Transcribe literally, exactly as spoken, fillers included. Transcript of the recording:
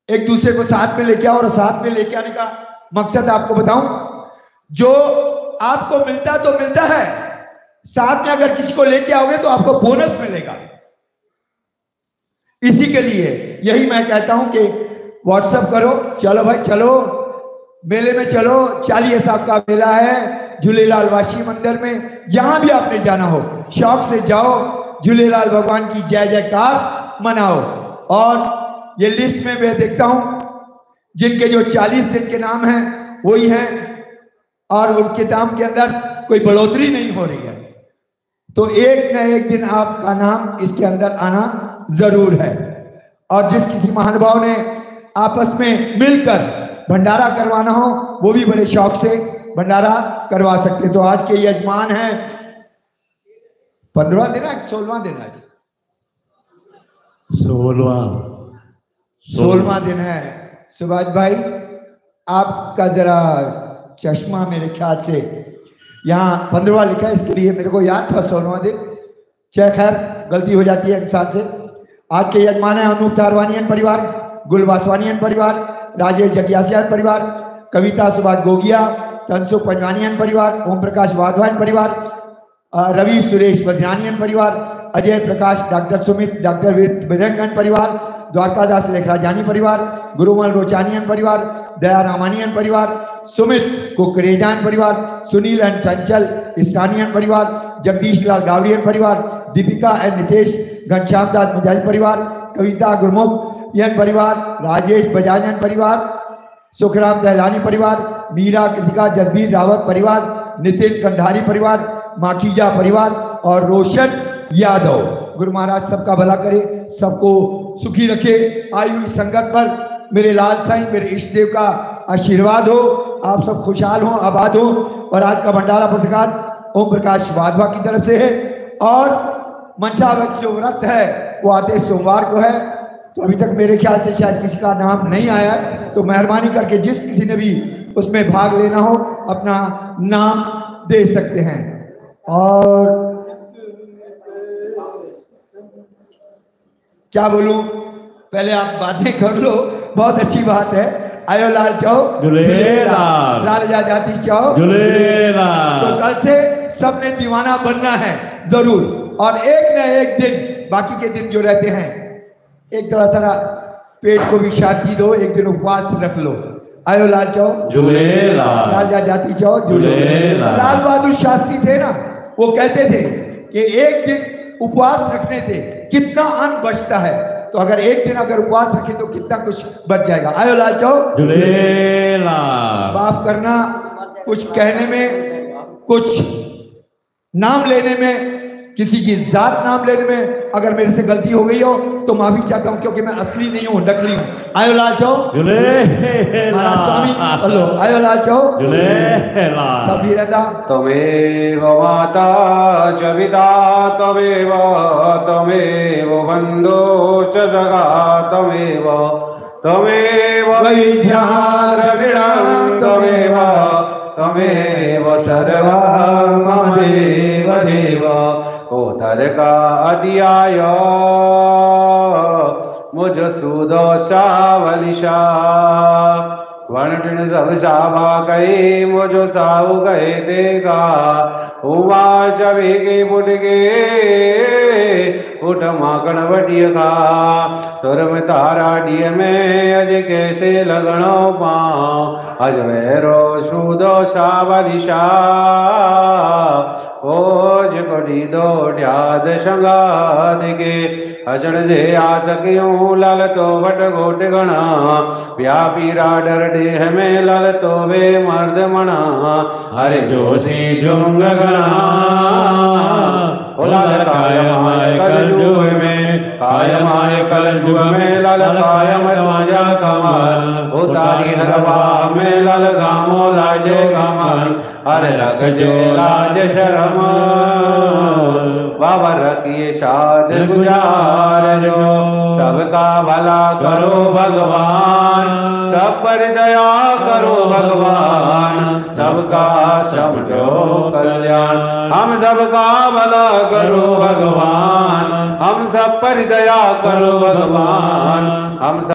एक दूसरे को साथ में लेके आओ। और साथ में लेके आने का मकसद आपको बताऊं, जो आपको मिलता तो मिलता है, साथ में अगर किसी को लेके आओगे तो आपको बोनस मिलेगा। इसी के लिए यही मैं कहता हूं कि व्हाट्सएप करो, चलो भाई चलो मेले में चलो। चालीहे साहब का मेला है झूलेलाल वाशी मंदिर में, जहां भी आपने जाना हो शौक से जाओ, झूलेलाल भगवान की जय जयकार मनाओ। और ये लिस्ट में मैं देखता हूं जिनके जो चालीस दिन के नाम हैं वही हैं, और उनके दाम के अंदर कोई बढ़ोतरी नहीं हो रही है। तो एक न एक दिन आपका नाम इसके अंदर आना जरूर है। और जिस किसी महानुभाव ने आपस में मिलकर भंडारा करवाना हो वो भी बड़े शौक से भंडारा करवा सकते। तो आज के यजमान हैं, पंद्रहवा दिन है सोलवा दिन आज सोलवा सोलवा दिन है। सुभाष भाई आपका जरा चश्मा मेरे ख्याल से यहाँ पंद्रहवा लिखा है, इसके लिए मेरे को याद था सोलवा दिन। चाहे खैर गलती हो जाती है इंसान से। आज के यजमान है अनूप धारवानियन परिवार, गुल वासवानियन परिवार, राजेश जगियासियान परिवार, कविता सुभाष गोगिया, तनसुख पंजवानियन परिवार, ओम प्रकाश वाधवान परिवार, रवि सुरेश बजरानियन परिवार, अजय प्रकाश डॉक्टर सुमित डॉक्टर बिरंगन परिवार, द्वारकादास लेखराजानी परिवार, गुरुमल रोचानियन परिवार, दया रामानियन परिवार, सुमित कुकरेजान परिवार, सुनील एंड चंचल ईशानियन परिवार, जगदीश लाल गावड़ियन परिवार, दीपिका एंड नितेश घनश्याम दास मुजाहिद परिवार, कविता गुरमुख यन परिवार, राजेश बजाजन परिवार, सुखराम दहलानी परिवार, मीरा कृतिका जसबीर रावत परिवार, नितिन कंधारी परिवार, माखीजा परिवार और रोशन यादव। गुरु महाराज सबका भला करे, सबको सुखी रखे। आई हुई संगत पर मेरे लाल साईं मेरे इष्ट देव का आशीर्वाद हो, आप सब खुशहाल हो, आबाद हो। और आज का भंडारा प्रसाद ओम प्रकाश वाधवा की तरफ से है। और मनसा जो व्रत है वो आते सोमवार को है, तो अभी तक मेरे ख्याल से शायद किसी का नाम नहीं आया, तो मेहरबानी करके जिस किसी ने भी उसमें भाग लेना हो अपना नाम दे सकते हैं। और क्या बोलूं, पहले आप बातें कर लो, बहुत अच्छी बात है। आयो लाल चाहो झूलेलाल, लाल जा जाती चाहो झूलेलाल। तो कल से सबने दीवाना बनना है जरूर। और एक न एक दिन, बाकी के दिन जो रहते हैं, एक थोड़ा सा पेट को भी शांति दो, एक दिन उपवास रख लो। आयो लाल चाहो झूलेलाल, लाल जा जाती चाहो झूलेलाल। लाल बहादुर शास्त्री थे ना, वो कहते थे कि एक दिन उपवास रखने से कितना अन्न बचता है, तो अगर एक दिन अगर उपवास रखे तो कितना कुछ बच जाएगा। आयो लाल चाहो झूलेलाल। माफ करना, कुछ कहने में, कुछ नाम लेने में, किसी की जात नाम लेने में अगर मेरे से गलती हो गई हो तो माफी चाहता हूं, क्योंकि मैं असली नहीं हूं, नकली हूं। आयो लाल चाहो महाराज स्वामी बोलो, आयो लाल चाहो झूलेलाल। सभी रहता। तमेव माता च पिता तमेव तमेव बन्धो च सखा तमेव तमेव वैद्याद्रविणं तमेव तमेव सर्वं मम देव देव। कोतर का अध्याय मुझ सुदोषा वलिशा वनटिन सब साभा गए मुझो साहु गए देगा। उमा चवे के फुट के उठ माकन बटिया का तुरम तारा डिय में अज कैसे लगनो पाँव अज वैरो सुदोषा वलिशा ओज कड़ी दो ढ्याद संगाद के हसण जे आ सकियूं लल तो वट गोट गणा व्यापी राडर देह में लल तो वे मर्द मणा हरे जोशी जुंग गणा लाल काय माय कल युग में काय माय कल युग में लाल काय माया कमल उतारी हरवा में लाल गामो लाजे कमल हरे लग जे लाज शरम बाबा रखिए शाद गुजार जो सबका भला करो भगवान सब पर दया करो भगवान सबका समझो कल्याण हम सबका भला करो भगवान हम सब पर दया करो भगवान हम सब